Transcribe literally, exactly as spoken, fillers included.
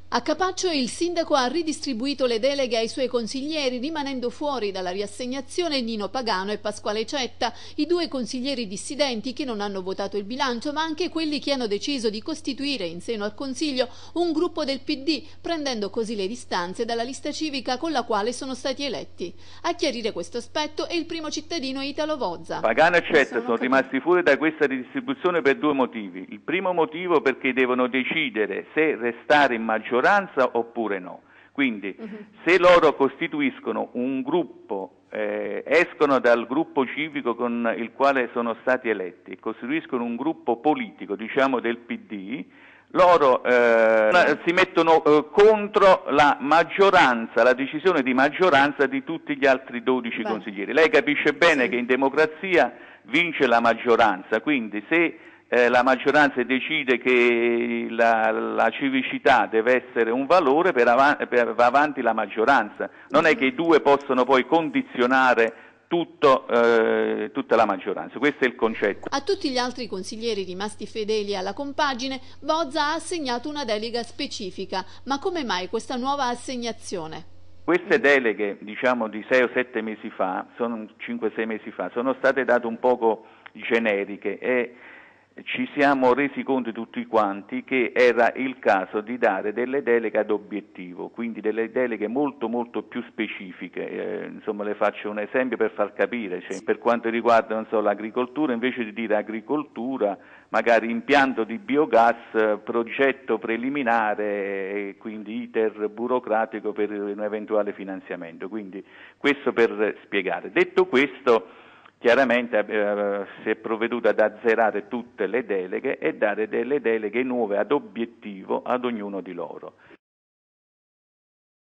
A Capaccio il sindaco ha ridistribuito le deleghe ai suoi consiglieri, rimanendo fuori dalla riassegnazione Nino Pagano e Pasquale Cetta, i due consiglieri dissidenti che non hanno votato il bilancio, ma anche quelli che hanno deciso di costituire in seno al Consiglio un gruppo del P D, prendendo così le distanze dalla lista civica con la quale sono stati eletti. A chiarire questo aspetto è il primo cittadino Italo Vozza. Pagano e Cetta sono rimasti fuori da questa ridistribuzione per due motivi. Il primo motivo perché devono decidere se restare in maggioranza oppure no. Quindi uh-huh. se loro costituiscono un gruppo, eh, escono dal gruppo civico con il quale sono stati eletti e costituiscono un gruppo politico, diciamo del P D, loro eh, si mettono eh, contro la maggioranza, la decisione di maggioranza di tutti gli altri dodici Beh. consiglieri. Lei capisce bene sì. che in democrazia vince la maggioranza, quindi se Eh, la maggioranza decide che la, la civicità deve essere un valore, per av- per, va avanti la maggioranza. Non è che i due possono poi condizionare tutto, eh, tutta la maggioranza. Questo è il concetto. A tutti gli altri consiglieri rimasti fedeli alla compagine, Vozza ha assegnato una delega specifica. Ma come mai questa nuova assegnazione? Queste deleghe, diciamo di sei o sette mesi fa, sono cinque sei mesi fa, sono state date un poco generiche e ci siamo resi conto tutti quanti che era il caso di dare delle deleghe ad obiettivo, quindi delle deleghe molto molto più specifiche. Eh, insomma, le faccio un esempio per far capire, cioè, per quanto riguarda non so, l'agricoltura, invece di dire agricoltura, magari impianto di biogas, progetto preliminare e quindi iter burocratico per un eventuale finanziamento. Quindi questo per spiegare. Detto questo, chiaramente eh, si è provveduto ad azzerare tutte le deleghe e dare delle deleghe nuove ad obiettivo ad ognuno di loro.